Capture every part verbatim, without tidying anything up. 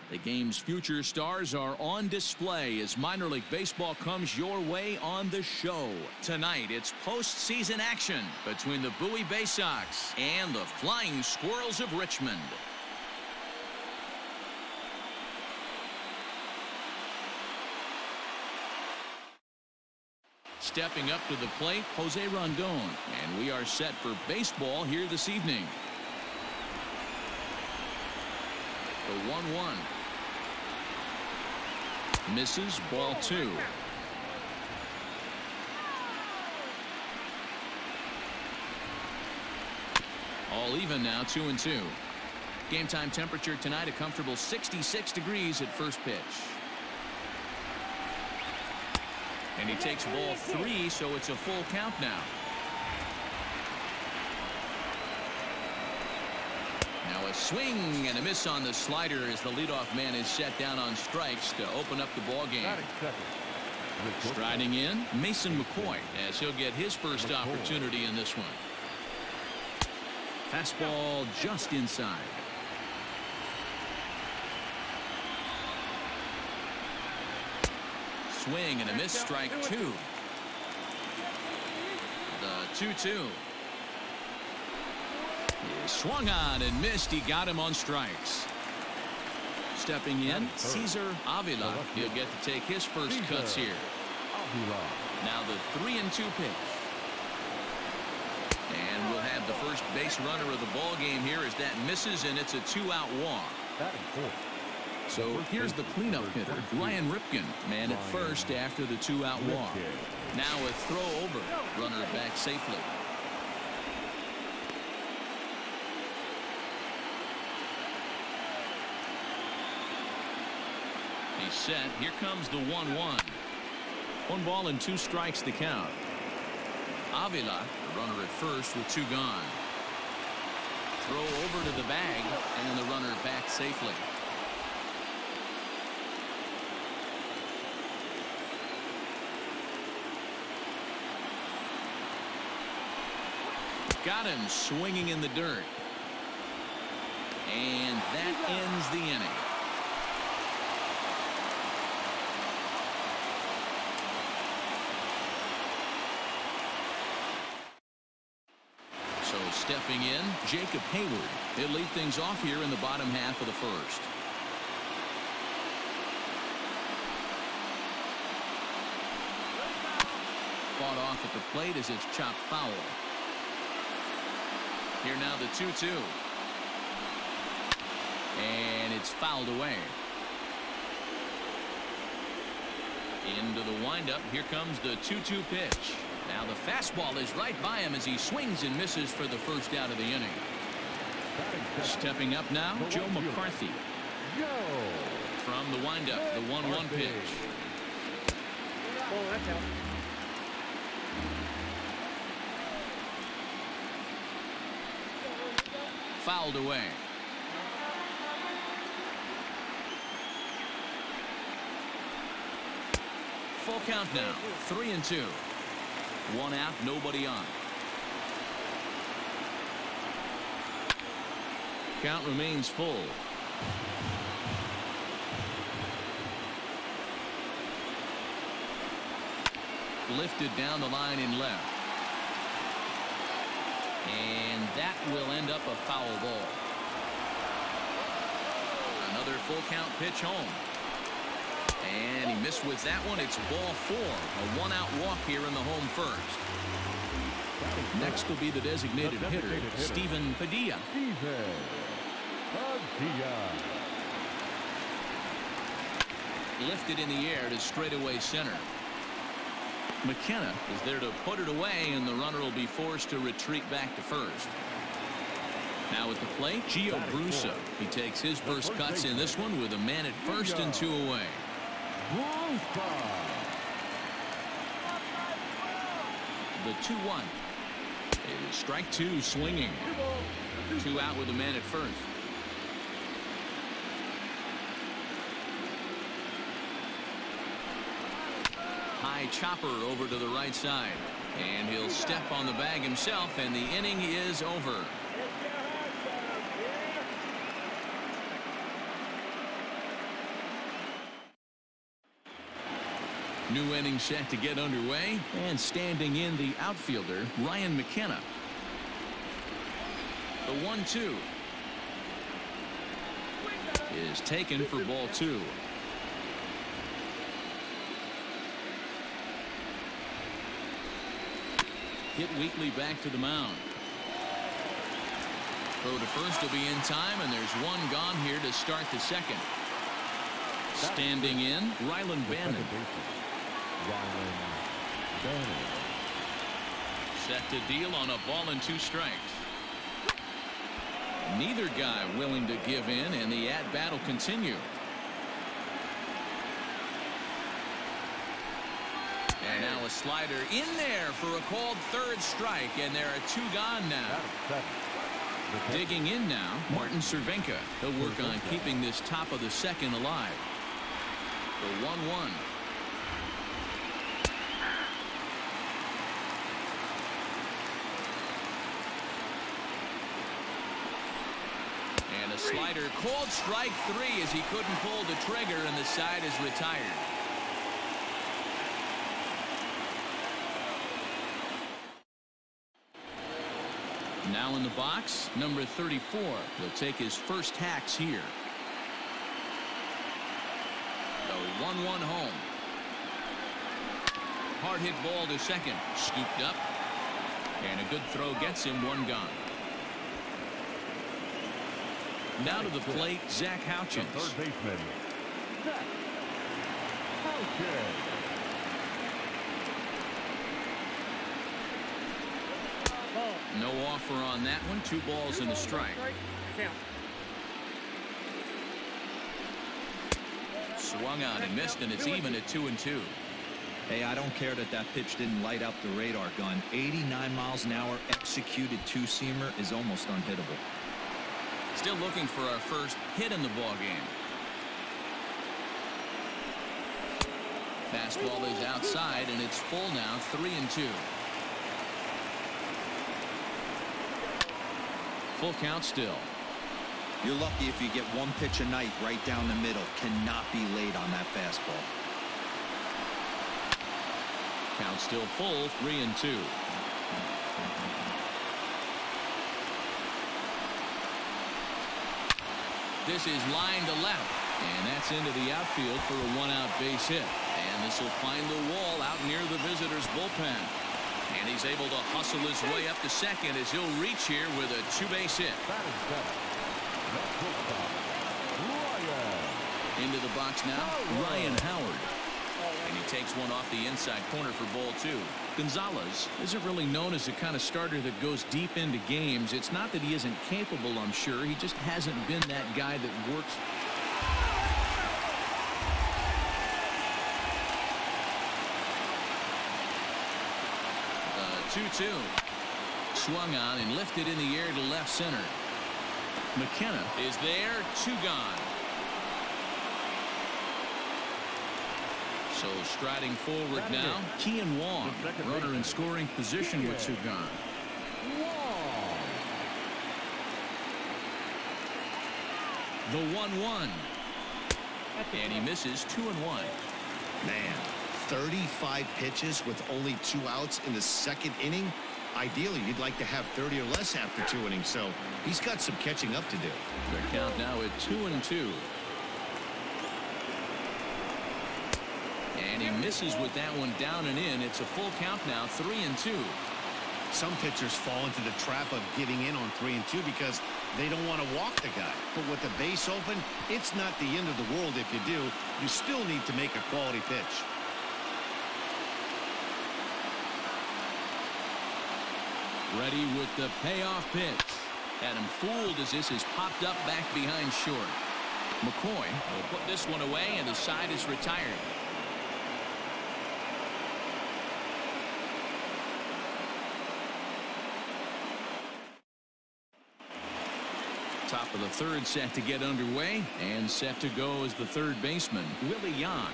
The game's future stars are on display as minor league baseball comes your way on the show. Tonight, it's postseason action between the Bowie Baysox and the Flying Squirrels of Richmond. Stepping up to the plate, Jose Rondon, and we are set for baseball here this evening. The one one. Misses, ball two. All even now, two and two. Game time temperature tonight, a comfortable sixty-six degrees at first pitch. And he takes ball three, so it's a full count now. Now a swing and a miss on the slider as the leadoff man is set down on strikes to open up the ball game. Striding in, Mason McCoy, as he'll get his first opportunity in this one. Fastball just inside. Swing and a miss, strike two. The two two. He swung on and missed. He got him on strikes. Stepping in, Cesar Avila. He'll get to take his first cuts here. Now the three and two pitch. And we'll have the first base runner of the ball game here as that misses, and it's a two-out walk. So here's the cleanup hitter, Ryan Ripken, man at first after the two-out walk. Now a throw over, runner back safely. He's set. Here comes the one one. One ball and two strikes the count. Avila, the runner at first with two gone. Throw over to the bag, and the runner back safely. Got him swinging in the dirt. And that ends the inning. So stepping in, Jacob Hayward. He'll lead things off here in the bottom half of the first. Fought off at the plate as it's chopped foul. Here now the two two. And it's fouled away. Into the windup. Here comes the two two pitch. Now the fastball is right by him as he swings and misses for the first out of the inning. Stepping up now, Joe McCarthy. From the windup, the one one pitch. Oh, that's out. Fouled away. Full count now, three and two. One out, nobody on. Count remains full. Lifted down the line in left. And that will end up a foul ball. Another full count pitch home. And he missed with that one. It's ball four. A one-out walk here in the home first. Next will be the designated hitter, Steven Padilla. Lifted in the air to straightaway center. McKenna is there to put it away, and the runner will be forced to retreat back to first. Now at the plate, Gio Brusso. He takes his first cuts in this one with a man at first and two away. The two one. It is strike two swinging. Two out with a man at first. High chopper over to the right side. And he'll step on the bag himself, and the inning is over. New inning set to get underway, and standing in the outfielder, Ryan McKenna. The one two is taken for ball two. Hit weakly back to the mound. Throw to first will be in time, and there's one gone here to start the second. Standing in, Ryland Bannon. Set to deal on a ball and two strikes. Neither guy willing to give in, and the at-bat will continue. And now a slider in there for a called third strike, and there are two gone now. Digging in now, Martin Cervenka. He'll work on keeping this top of the second alive. The one one. And a slider called strike three as he couldn't pull the trigger, and the side is retired. Now in the box, number thirty-four. He'll take his first hacks here. The one one home. Hard hit ball to second. Scooped up. And a good throw gets him one gone. Now to the plate, Zach Houchins. Third baseman, Zach Houchins. No offer on that one. Two balls and a strike. Swung on and missed, and it's even at two and two. Hey, I don't care that that pitch didn't light up the radar gun. eighty-nine miles an hour executed two-seamer is almost unhittable. Still looking for our first hit in the ball game. Fastball is outside, and it's full now, three and two. Full count still. You're lucky if you get one pitch a night right down the middle. Cannot be late on that fastball. Count still full, three and two. This is line to left, and that's into the outfield for a one-out base hit. And this will find the wall out near the visitors' bullpen. And he's able to hustle his way up to second as he'll reach here with a two-base hit. Into the box now, Ryan Howard. And he takes one off the inside corner for ball two. Gonzalez isn't really known as the kind of starter that goes deep into games. It's not that he isn't capable, I'm sure. He just hasn't been that guy that works. two two. Swung on and lifted in the air to left center. McKenna is there, two gone. So striding forward now, Kean Wong, runner in scoring position with two gone. The one one. And he misses two and one. Man, thirty-five pitches with only two outs in the second inning. Ideally, you'd like to have thirty or less after two innings, so he's got some catching up to do. The count now at two and two. And he misses with that one down and in. It's a full count now, three and two. Some pitchers fall into the trap of giving in on three and two because they don't want to walk the guy. But with the base open, it's not the end of the world if you do. You still need to make a quality pitch. Ready with the payoff pitch. Had him fooled as this is popped up back behind short. McCoy will put this one away, and the side is retired. Top of the third set to get underway, and set to go is the third baseman, Willie Yan.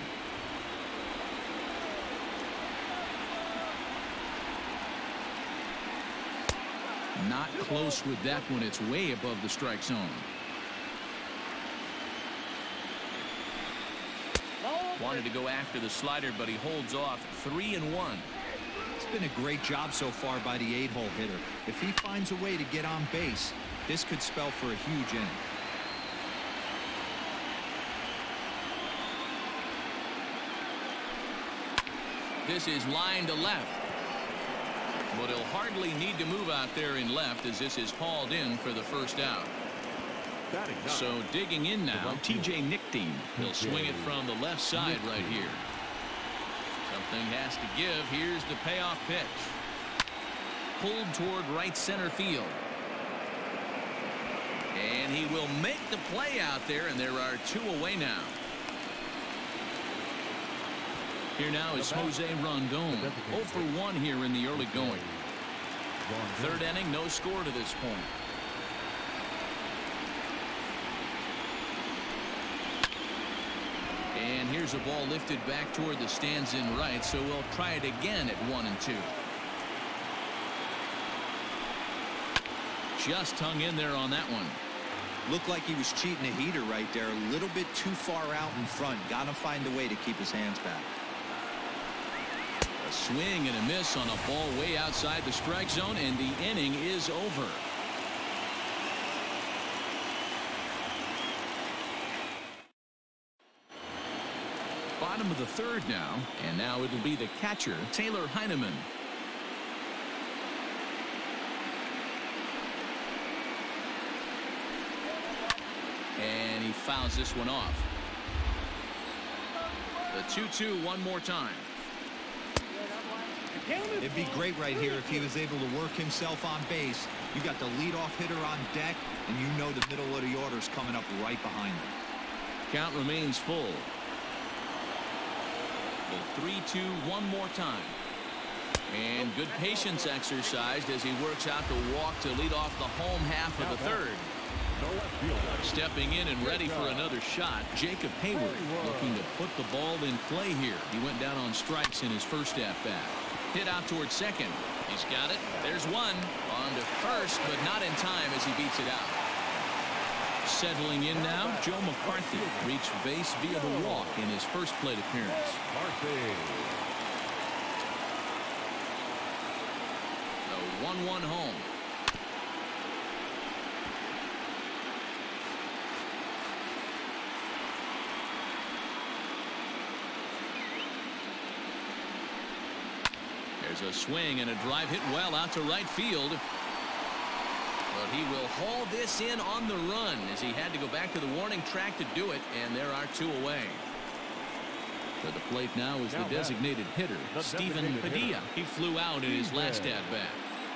Not close with that one. It's way above the strike zone. Wanted to go after the slider, but he holds off. Three and one. It's been a great job so far by the eight-hole hitter. If he finds a way to get on base, this could spell for a huge inning. This is line to left. But he'll hardly need to move out there in left as this is hauled in for the first out. So digging in now, T J Nickteam. He'll swing it from the left side right here. Something has to give. Here's the payoff pitch. Pulled toward right center field. And he will make the play out there, and there are two away now. Here now is Jose Rondon. oh for one here in the early going. Third inning, no score to this point. And here's a ball lifted back toward the stands in right, so we'll try it again at one and two. Just hung in there on that one. Looked like he was cheating a heater right there. A little bit too far out in front. Got to find a way to keep his hands back. A swing and a miss on a ball way outside the strike zone, and the inning is over. Bottom of the third now, and now it'll be the catcher, Taylor Heineman. And he fouls this one off. The two two one more time. It'd be great right here if he was able to work himself on base. You got the leadoff hitter on deck, and you know the middle of the order is coming up right behind him. Count remains full. The three two one more time. And good patience exercised as he works out the walk to lead off the home half of the third. Stepping in and ready for another shot, Jacob Hayward looking to put the ball in play here. He went down on strikes in his first at-bat. Hit out towards second. He's got it. There's one. On to first, but not in time as he beats it out. Settling in now, Joe McCarthy reached base via the walk in his first plate appearance. The one one home. There's a swing and a drive hit well out to right field. But he will haul this in on the run as he had to go back to the warning track to do it, and there are two away. To the plate now is the designated hitter, Stephen Padilla. He flew out in his last at-bat.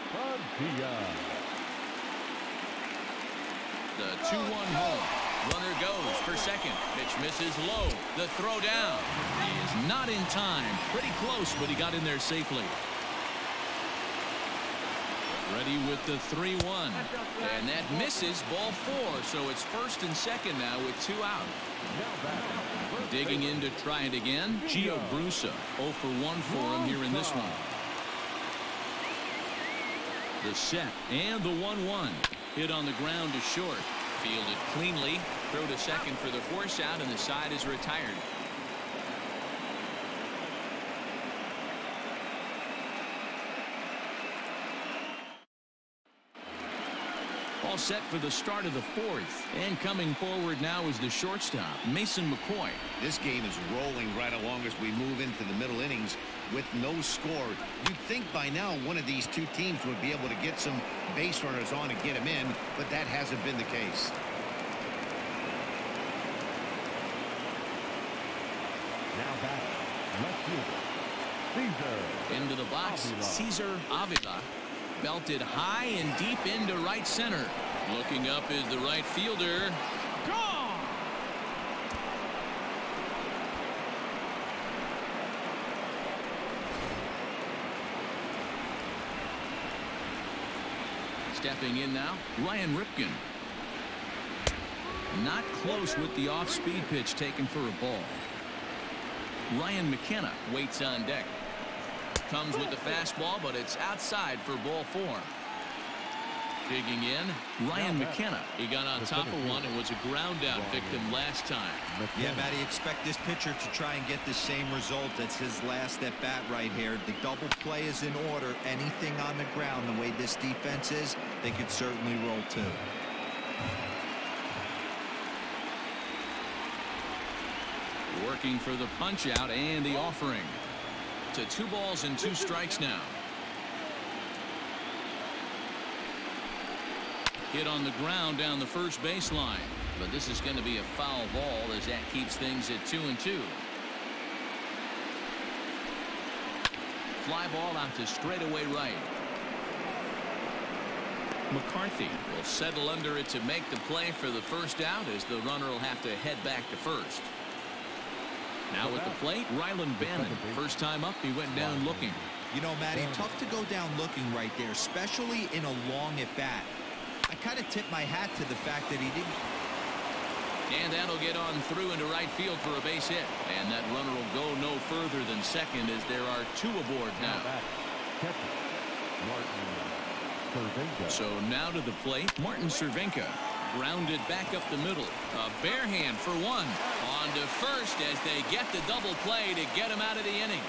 The two one home. Runner goes for second. Pitch misses low. The throw down. He is not in time. Pretty close, but he got in there safely. Ready with the three one. And that misses, ball four. So it's first and second now with two out. Digging in to try it again, Gio Brusa. oh for one for him here in this one. The set and the one one. Hit on the ground to short. Fielded cleanly. Throw to second for the force out, and the side is retired. All set for the start of the fourth. And coming forward now is the shortstop, Mason McCoy. This game is rolling right along as we move into the middle innings with no score. You'd think by now one of these two teams would be able to get some base runners on and get them in, but that hasn't been the case. Now back, left fielder, Caesar. Into the box, Avila. Cesar Avila. Belted high and deep into right center. Looking up is the right fielder. Gone! Stepping in now, Ryan Ripken. Not close with the off-speed pitch taken for a ball. Ryan McKenna waits on deck. Comes with the fastball, but it's outside for ball four. Digging in, Ryan McKenna. He got on top of one and was a ground out victim last time. Yeah, Matty, expect this pitcher to try and get the same result. That's his last at bat right here. The double play is in order. Anything on the ground, the way this defense is, they could certainly roll too. Working for the punch out and the offering. To two balls and two strikes now. Hit on the ground down the first baseline, but this is going to be a foul ball as that keeps things at two and two. Fly ball out to straightaway right. McCarthy will settle under it to make the play for the first out as the runner will have to head back to first. Now at the plate, Ryland Bannon. First time up, he went down looking. You know, Matty, tough to go down looking right there, especially in a long at bat. I kind of tip my hat to the fact that he didn't. And that'll get on through into right field for a base hit. And that runner will go no further than second as there are two aboard now. So now to the plate, Martin Cervenka. Grounded back up the middle. A bare hand for one. On to first as they get the double play to get him out of the inning.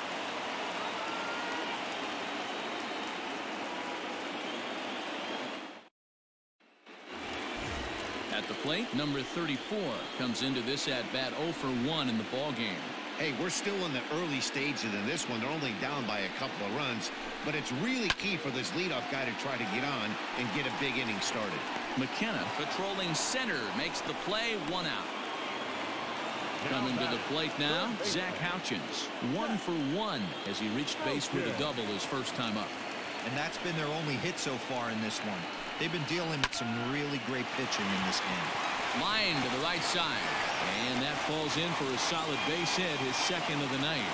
At the plate, number thirty-four comes into this at bat oh for one in the ball game. Hey, we're still in the early stages of this one. They're only down by a couple of runs, but it's really key for this leadoff guy to try to get on and get a big inning started. McKenna patrolling center makes the play, one out. Coming to the plate now, Zach Houchins, one for one as he reached base with a double his first time up. And that's been their only hit so far in this one. They've been dealing with some really great pitching in this game. Line to the right side. And that falls in for a solid base hit, his second of the night.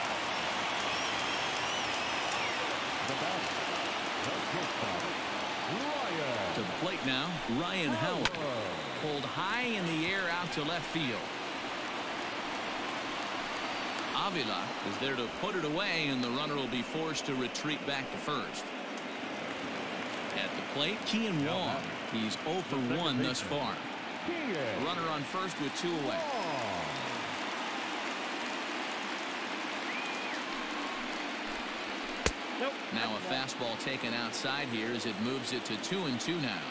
To the plate now, Ryan Howard. Pulled high in the air out to left field. Avila is there to put it away, and the runner will be forced to retreat back to first. At the plate, Kean Wong. He's oh for one thus far. Runner on first with two away. Nope. Now a fastball taken outside here as it moves it to two and two now.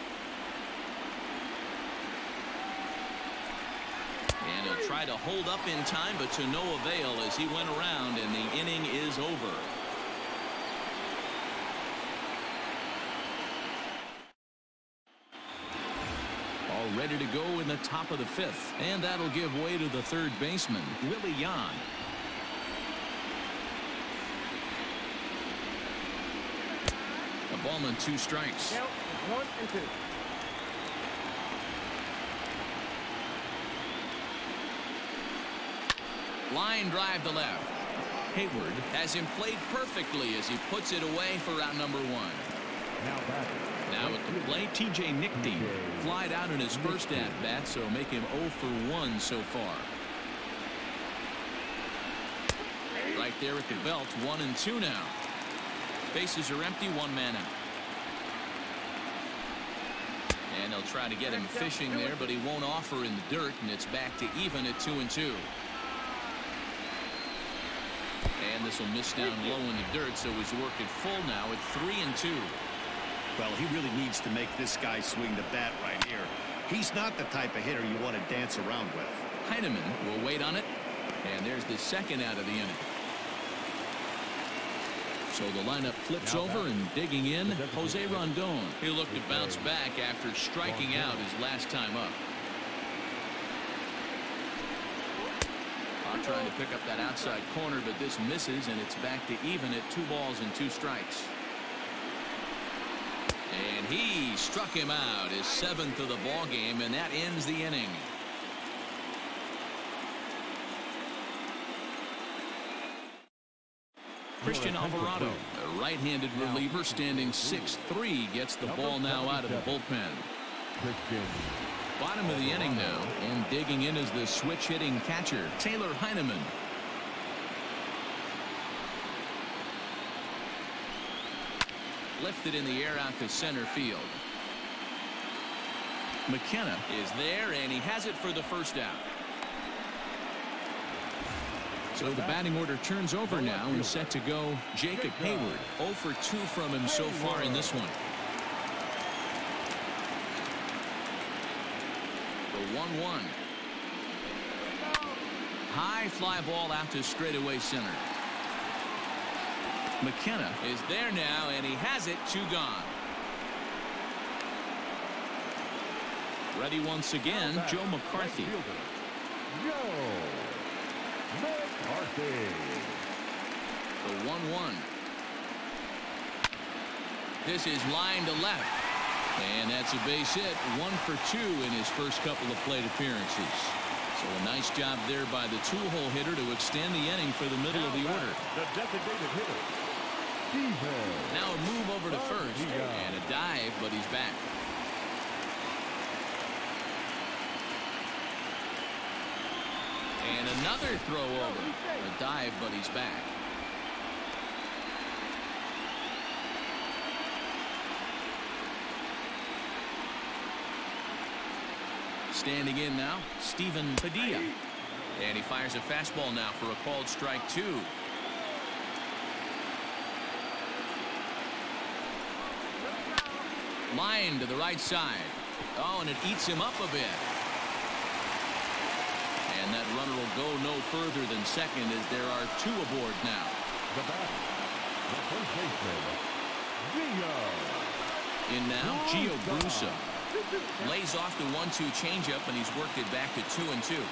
And he'll try to hold up in time, but to no avail as he went around, and the inning is over. All ready to go in the top of the fifth, and that'll give way to the third baseman, Willie Yan. A ball and two strikes. Count one and two. Line drive to left. Hayward has him played perfectly as he puts it away for out number one. Now back. Now at the plate, T J Nickty flied out in his first at bat, so make him oh for one so far. Right there at the belt, one and two now. Bases are empty, one man out. And they'll try to get him fishing there, but he won't offer in the dirt, and it's back to even at two and two. And this will miss down low in the dirt, so he's working full now at three and two. Well, he really needs to make this guy swing the bat right here. He's not the type of hitter you want to dance around with. Heineman will wait on it, and there's the second out of the inning. So the lineup flips over, and digging in, Jose Rondon. He looked to bounce back after striking out his last time up. I'm trying to pick up that outside corner, but this misses, and it's back to even at two balls and two strikes. And he struck him out, his seventh of the ball game, and that ends the inning. Christian Alvarado, a right-handed reliever standing six three, gets the ball now out of the bullpen. Bottom of the inning now, and digging in is the switch-hitting catcher, Taylor Heineman. Lifted in the air out to center field. McKenna is there, and he has it for the first out. So the batting order turns over now, and set to go Jacob Hayward. oh for two from him so far in this one. The one one. High fly ball out to straightaway center. McKenna is there now, and he has it. Two gone. Ready once again, Joe McCarthy. Joe McCarthy. The one one. This is line to left. And that's a base hit. One for two in his first couple of plate appearances. So a nice job there by the two-hole hitter to extend the inning for the middle of the order. The designated hitter. Now a move over to first. And a dive, but he's back. And another throw over. A dive, but he's back. Standing in now, Stephen Padilla. And he fires a fastball now for a called strike two. Line to the right side. Oh, and it eats him up a bit. And that runner will go no further than second as there are two aboard now. The bat, the first baseman, Gio. In now, Gio Brusa. Lays off the one two changeup, and he's worked it back to two and two.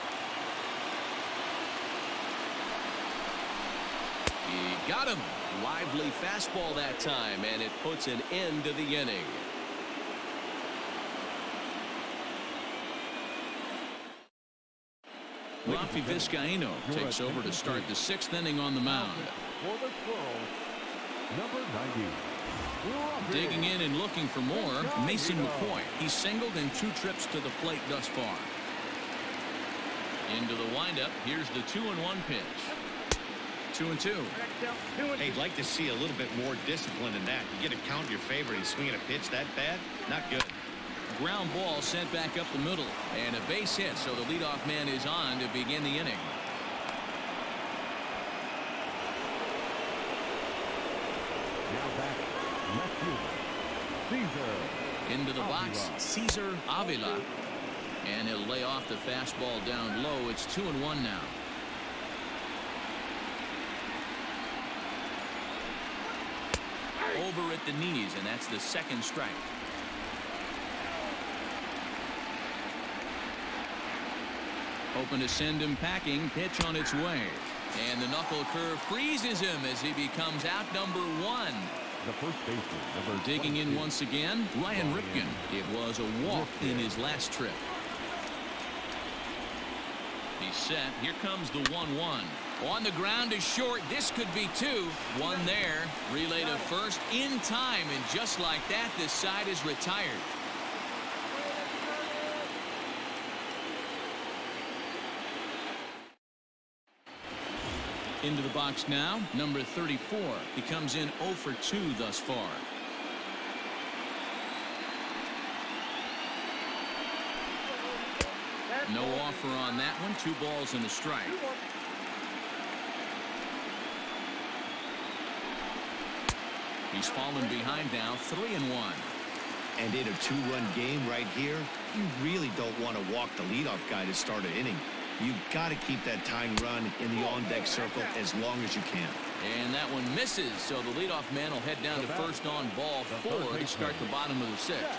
He got him. Lively fastball that time, and it puts an end to the inning. Rafi Vizcaino takes over to start the sixth inning on the mound. For the Squirrels, number ninety. Digging in and looking for more, Mason McCoy. He's singled in two trips to the plate thus far. Into the windup. Here's the two and one pitch. Two and two. Hey, I'd like to see a little bit more discipline in that. You get a count in your favor and swinging a pitch that bad? Not good. Ground ball sent back up the middle. And a base hit, so the leadoff man is on to begin the inning. Now back, left fielder, Caesar. Into the box, Cesar Avila. And he'll lay off the fastball down low. It's two and one now. Over at the knees, and that's the second strike. Hoping to send him packing. Pitch on its way. And the knuckle curve freezes him as he becomes out number one. The first baseman, number Digging in once again, Ryan Ripken. It was a walk in his last trip. He's set. Here comes the one one. On the ground is short. This could be two. One there. Relay to first in time. And just like that, this side is retired. Into the box now, number thirty-four. He comes in oh for two thus far. No offer on that one. Two balls and a strike. He's fallen behind now, three and one. And in a two-run game right here, you really don't want to walk the leadoff guy to start an inning. You've got to keep that tying run in the on-deck circle as long as you can. And that one misses, so the leadoff man will head down to first on ball four to start the bottom of the sixth.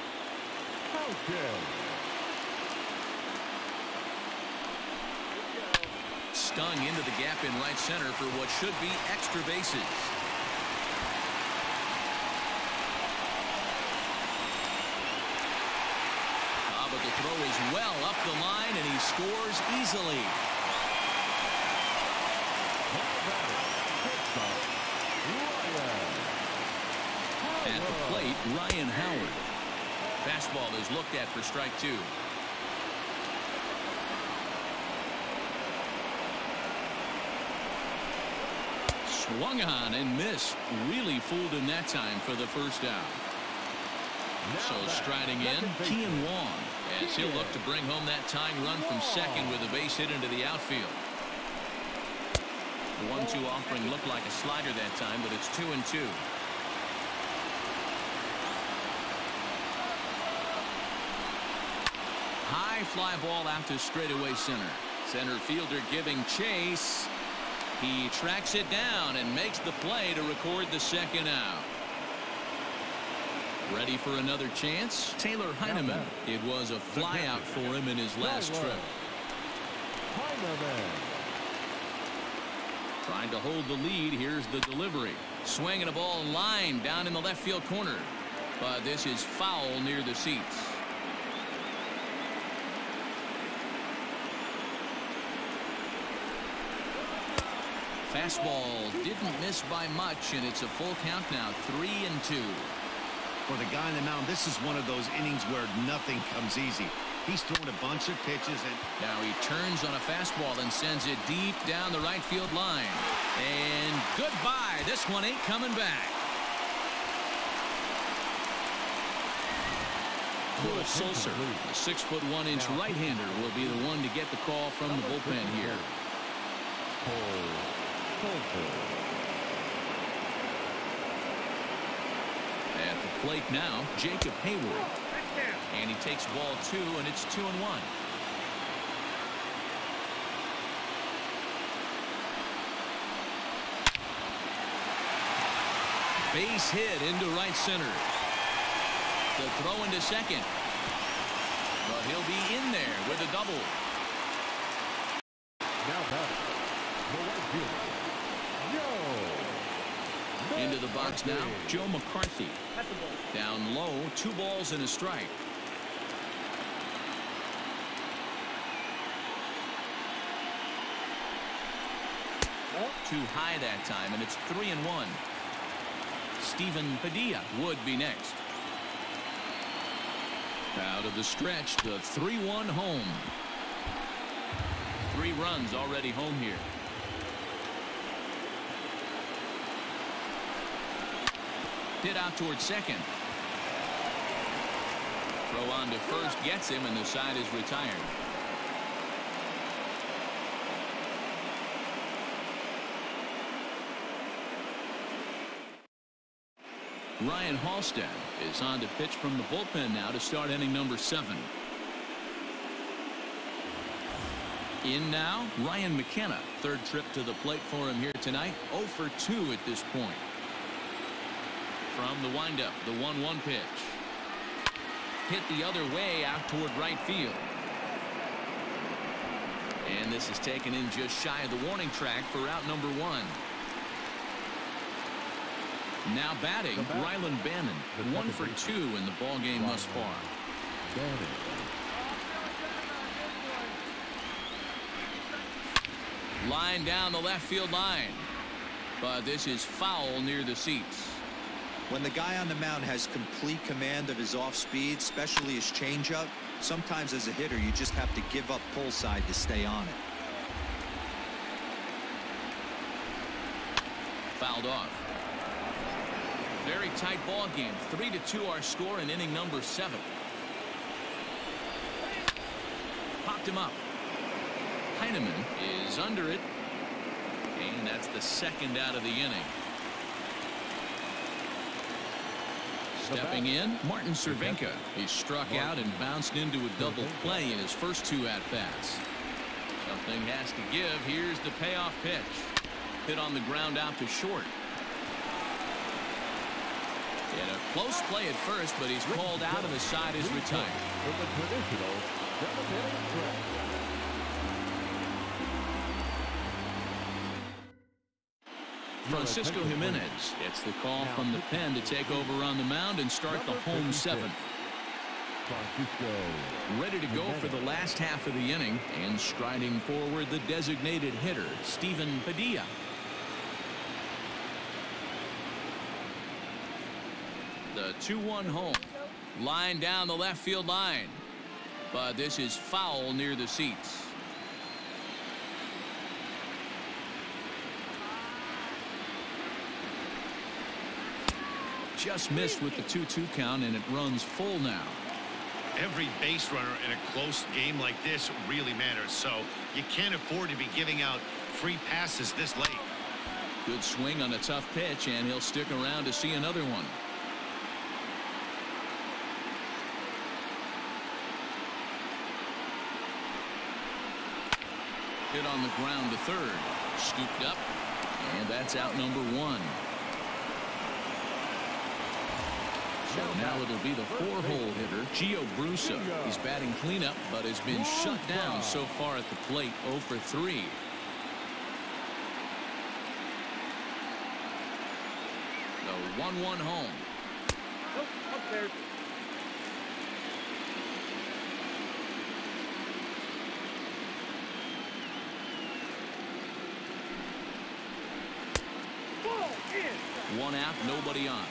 Stung into the gap in right center for what should be extra bases. Ah, but the throw is well up the line, and he scores easily. At the plate, Ryan Howard. Fastball is looked at for strike two. Swung on and missed. Really fooled him that time for the first out. So striding in, Kean Wong, as he'll look to bring home that tying run from second with a base hit into the outfield. The one two offering looked like a slider that time, but it's two and two. High fly ball out to straightaway center. Center fielder giving chase. He tracks it down and makes the play to record the second out. Ready for another chance? Taylor Heineman. It was a fly out for him in his last trip. Trying to hold the lead. Here's the delivery. Swinging a ball line down in the left field corner. But this is foul near the seats. Fastball didn't miss by much, and it's a full count now, three and two. For the guy on the mound, this is one of those innings where nothing comes easy. He's thrown a bunch of pitches, and now he turns on a fastball and sends it deep down the right field line. And goodbye. This one ain't coming back. Cole Sulser, a six foot one inch right-hander, will be the one to get the call from the bullpen here. At the plate now, Jacob Hayward. And he takes ball two, and it's two and one. Base hit into right center. The throw into second. But he'll be in there with a double. Now back. Into the box now, Joe McCarthy. Down low, two balls and a strike. Too high that time, and it's three and one. Stephen Padilla would be next. Out of the stretch, the three one home. Three runs already home here. Hit out towards second. Throw on to first gets him, and the side is retired. Ryan Halstead is on to pitch from the bullpen now to start inning number seven. In now, Ryan McKenna. Third trip to the plate for him here tonight. oh for two at this point. From the windup, the one one pitch. Hit the other way out toward right field. And this is taken in just shy of the warning track for out number one. Now batting, Rylan Bannon. One for two in the ball game thus far. Line down the left field line. But this is foul near the seats. When the guy on the mound has complete command of his off speed, especially his changeup, sometimes as a hitter you just have to give up pull side to stay on it. Fouled off. Very tight ball game. Three to two our score in inning number seven. Popped him up. Heineman is under it. And that's the second out of the inning. Stepping in, Martin Cervenka. He struck out and bounced into a double play in his first two at-bats. Something has to give. Here's the payoff pitch. Hit on the ground out to short. And a close play at first, but he's called out and the side is retired. Francisco Jimenez gets the call from the pen to take over on the mound and start the home seventh. Ready to go for the last half of the inning, and striding forward the designated hitter, Stephen Padilla. The two one home. Line down the left field line. But this is foul near the seats. just missed with the two two count, and it runs full now. Every base runner in a close game like this really matters, so you can't afford to be giving out free passes this late. Good swing on a tough pitch, and he'll stick around to see another one. Hit on the ground to third. Scooped up, and that's out number one. So now it'll be the four-hole hitter, Gio Brusa. He's batting cleanup, but has been shut down so far at the plate, oh for three. The one one home. Nope, up there. One out, nobody on.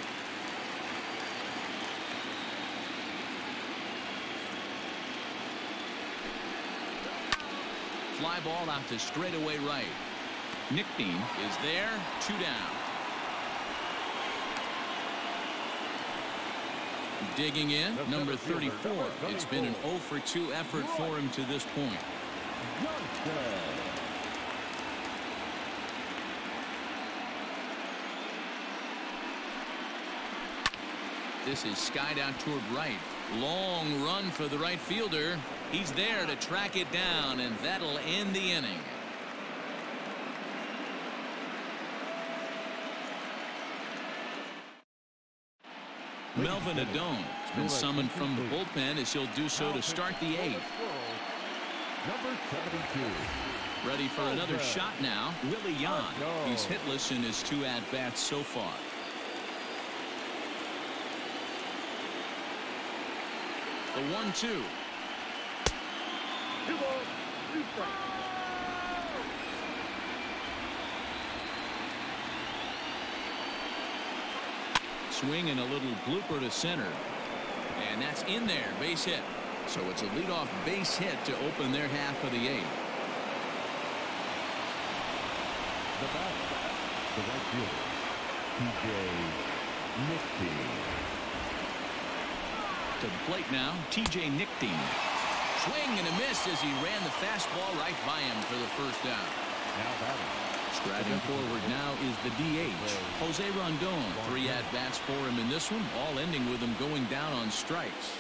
Fly ball out to straightaway right. Nickdean is there, two down. Digging in, number thirty-four. It's been an oh for two effort for him to this point. This is skied out toward right. Long run for the right fielder. He's there to track it down, and that'll end the inning. Melvin Adone has been summoned from the bullpen, as he'll do so to start the eighth. Number seventy-two. Ready for another shot now, Willie Yan. He's hitless in his two at-bats so far. The one two. Swing and a little blooper to center. And that's in there, base hit. So it's a leadoff base hit to open their half of the eighth. The bat, the right fielder, T J Nickdean. To the plate now, T J Nickdean. Swing and a miss as he ran the fastball right by him for the first out. Now batting. Striding forward now is the D H, Jose Rondon. Three at-bats for him in this one, all ending with him going down on strikes.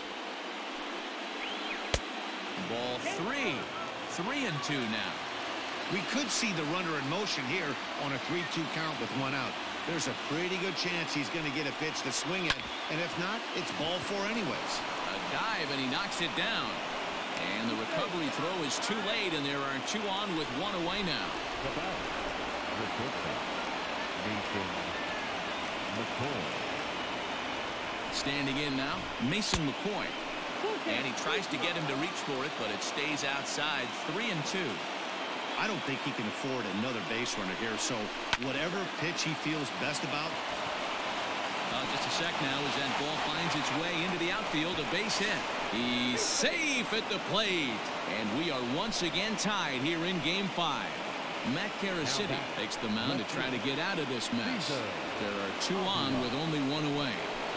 Ball three. Three and two now. We could see the runner in motion here on a three two count with one out. There's a pretty good chance he's going to get a pitch to swing at, and if not, it's ball four anyways. A dive, and he knocks it down. And the recovery throw is too late, and there are two on with one away now. The batter, the shortstop, Mason McCoy. Standing in now, Mason McCoy. And he tries to get him to reach for it, but it stays outside. Three and two. I don't think he can afford another base runner here, so whatever pitch he feels best about. Uh, just a sec now as that ball finds its way into the outfield. A base hit. He's safe at the plate. And we are once again tied here in game five. Matt Caracity takes the mound to try to get out of this mess. There are two on with only one away.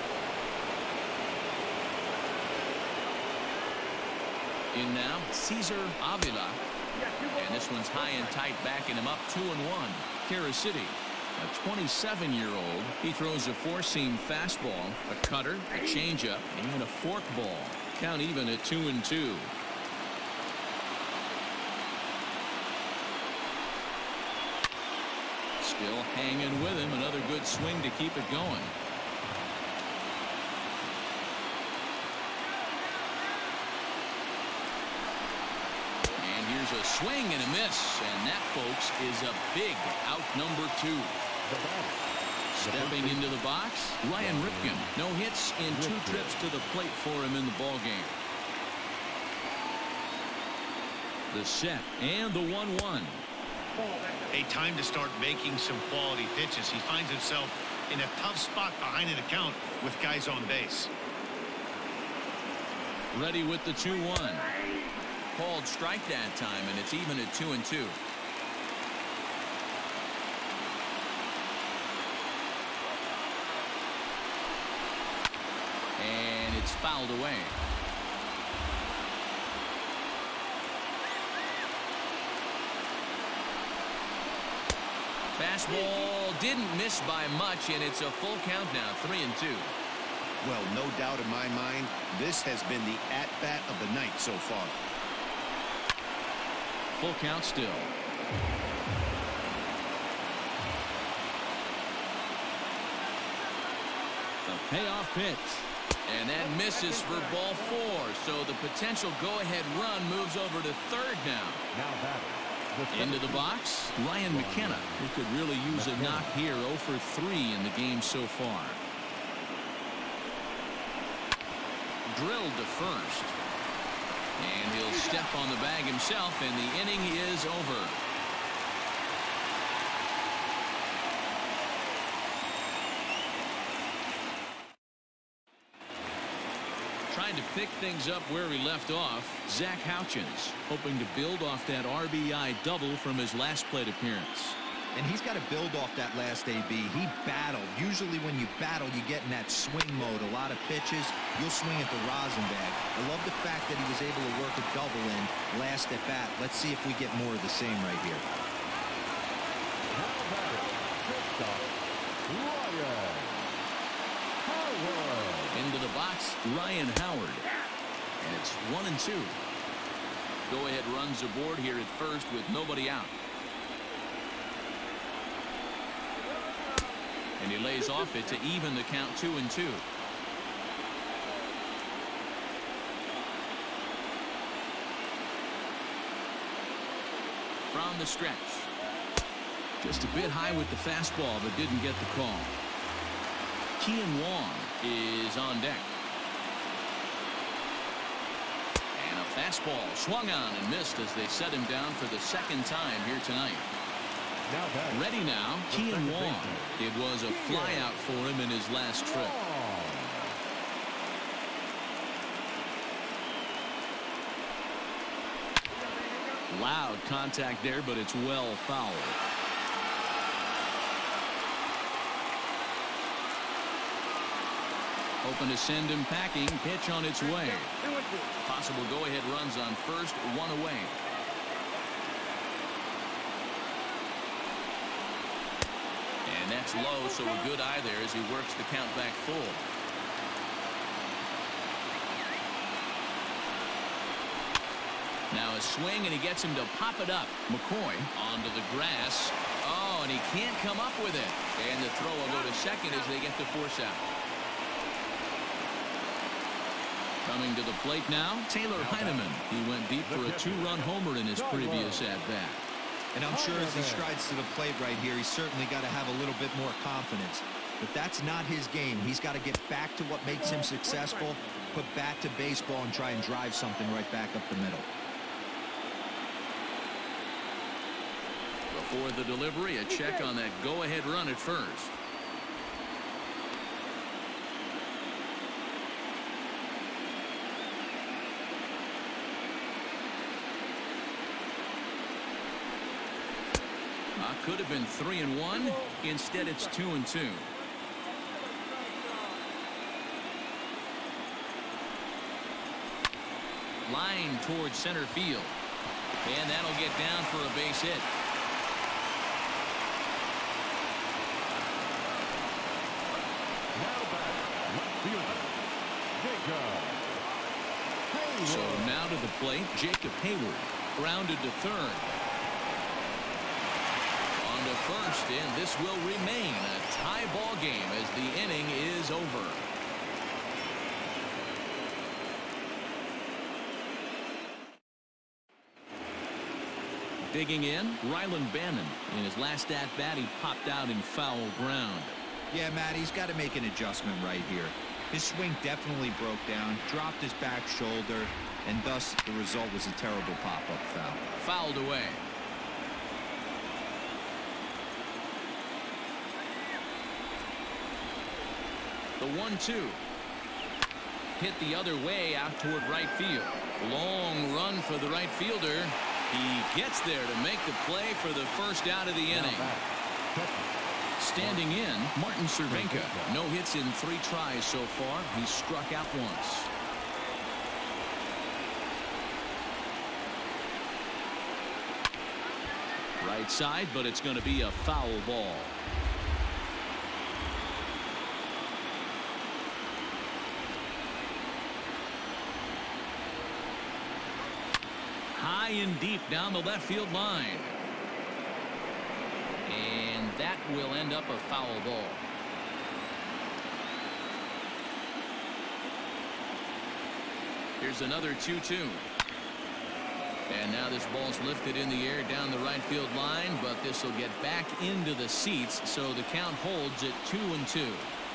In now, Cesar Avila. And this one's high and tight, backing him up two and one. Caracity, a twenty-seven-year-old. He throws a four-seam fastball, a cutter, a changeup, and a fork ball. Count even at two and two. Still hanging with him. Another good swing to keep it going. Here's a swing and a miss, and that, folks, is a big out number two. Stepping into the box, Ryan Ripken. No hits in two trips to the plate for him in the ball game. The set and the one one. A time to start making some quality pitches. He finds himself in a tough spot behind an account with guys on base. Ready with the two one. Called strike that time, and it's even at two and two. It's fouled away. Fastball didn't miss by much, and it's a full count now, three and two. Well, no doubt in my mind, this has been the at-bat of the night so far. Full count still. The payoff pitch. And that misses for ball four. So the potential go-ahead run moves over to third now. Now batting. Into the box, Ryan McKenna, who could really use a knock here. oh for three in the game so far. Drilled to first. And he'll step on the bag himself, and the inning is over. Trying to pick things up where he left off, Zach Houchins, hoping to build off that R B I double from his last plate appearance. And he's got to build off that last A B. He battled. Usually when you battle, you get in that swing mode. A lot of pitches, you'll swing at the rosin bag. I love the fact that he was able to work a double in last at bat. Let's see if we get more of the same right here. Now batting. Shortstop, Ryan Howard. Into the box, Ryan Howard. And it's one and two. Go-ahead runs aboard here at first with nobody out. And he lays off it to even the count two and two. From the stretch. Just a bit high with the fastball, but didn't get the call. Kian Wong is on deck. And a fastball swung on and missed as they set him down for the second time here tonight. Now batting. Ready now, Kian Wong. It was a flyout for him in his last trip. Loud contact there, but it's well fouled. Hoping to send him packing. Pitch on its way. Possible go-ahead runs on first, one away. And that's low, so a good eye there as he works the count back full. Now a swing, and he gets him to pop it up. McCoy onto the grass. Oh, and he can't come up with it. And the throw will go to second as they get the force out. Coming to the plate now, Taylor Heineman. He went deep for a two-run homer in his previous at-bat. And I'm sure as he strides to the plate right here, he's certainly got to have a little bit more confidence. But that's not his game. He's got to get back to what makes him successful, put bat to baseball, and try and drive something right back up the middle. Before the delivery, a check on that go-ahead run at first. Uh, could have been three and one. Instead, it's two and two. Line towards center field. And that'll get down for a base hit. Now back, left fielder, Jacob Hayward. So now to the plate, Jacob Hayward. Grounded to third. On to first, and this will remain a tie ball game as the inning is over. Digging in, Ryland Bannon. In his last at-bat, he popped out in foul ground. Yeah, Matt, he's got to make an adjustment right here. His swing definitely broke down, dropped his back shoulder, and thus the result was a terrible pop-up foul. Fouled away. The one two. Hit the other way out toward right field. Long run for the right fielder. He gets there to make the play for the first out of the inning. Standing in, Martin Cervenka. No hits in three tries so far. He's struck out once. Right side, but it's going to be a foul ball. High and deep down the left field line. And that will end up a foul ball. Here's another two two. And now this ball's lifted in the air down the right field line, but this will get back into the seats, so the count holds at two and two.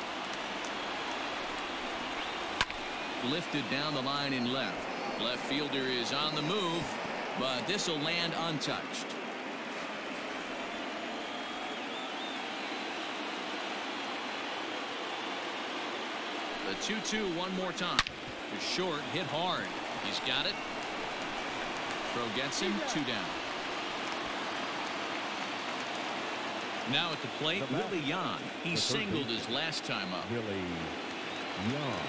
Lifted down the line in left. Left fielder is on the move, but this will land untouched. The two two one more time. To short, hit hard. He's got it. Throw gets him, two down. Now at the plate, Willie Yan. He singled his last time up. Willie Yan.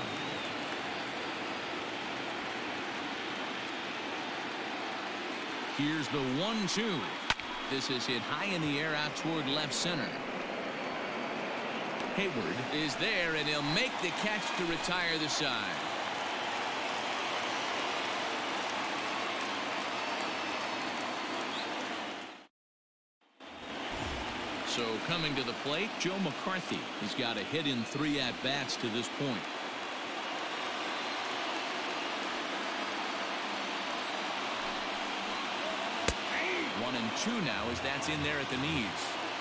Here's the one two. This is hit high in the air out toward left center. Hayward is there, and he'll make the catch to retire the side. So coming to the plate, Joe McCarthy. He's got a hit in three at-bats to this point. One and two now as that's in there at the knees.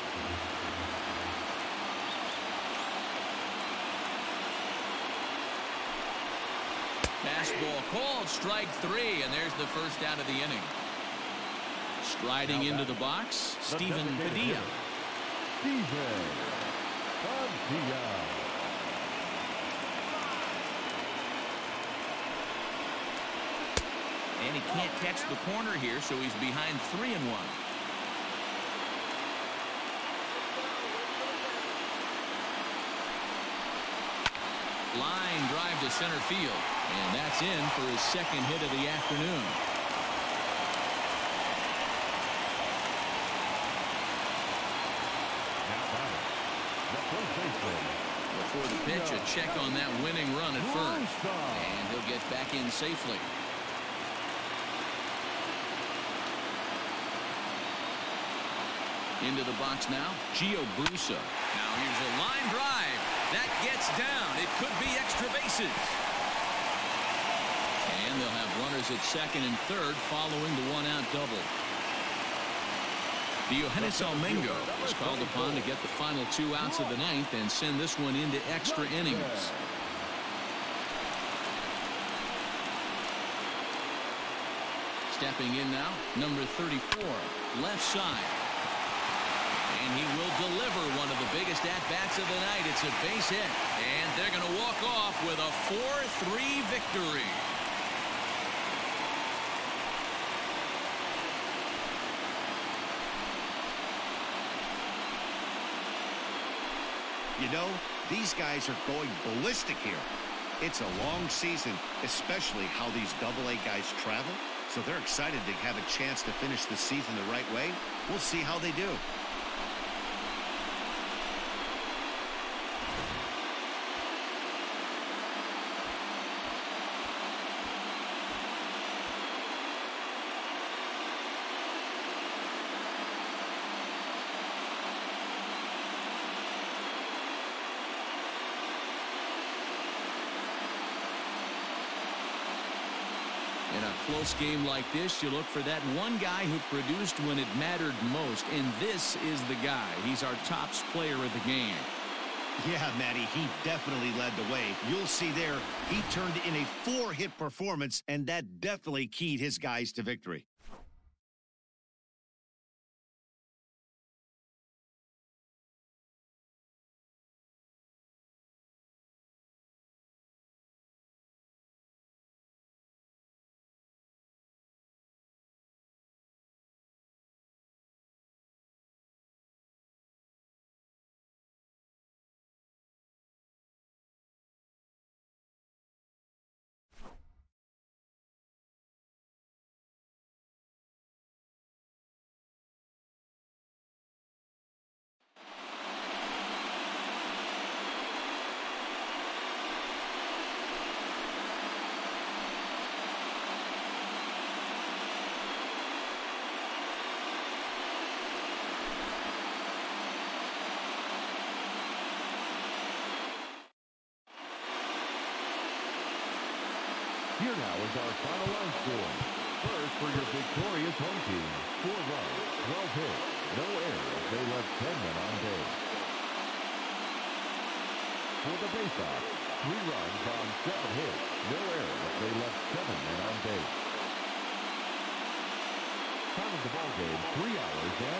Fastball called, strike three, and there's the first out of the inning. Striding into the box, Stephen Padilla. Stephen Padilla. And he can't catch the corner here, so he's behind three and one. Line drive to center field, and that's in for his second hit of the afternoon. Before the pitch, a check on that winning run at first, and he'll get back in safely. Into the box now, Gio Brusa. Now here's a line drive. That gets down. It could be extra bases. And they'll have runners at second and third following the one-out double. Diogenes Almengo is called upon to get the final two outs of the ninth and send this one into extra innings. Stepping in now, number thirty-four, left side. And he will deliver one of the biggest at-bats of the night. It's a base hit. And they're going to walk off with a four three victory. You know, these guys are going ballistic here. It's a long season, especially how these double A guys travel. So they're excited to have a chance to finish the season the right way. We'll see how they do. In a close game like this, you look for that one guy who produced when it mattered most, and this is the guy. He's our tops player of the game. Yeah, Matty, he definitely led the way. You'll see there, he turned in a four-hit performance, and that definitely keyed his guys to victory. Here now is our final line score. First for your victorious home team, four runs, twelve hits, no errors. They left ten men on base. For the Baysox, three runs on seven hits, no errors. They left seven men on base. Time of the ball game, three hours and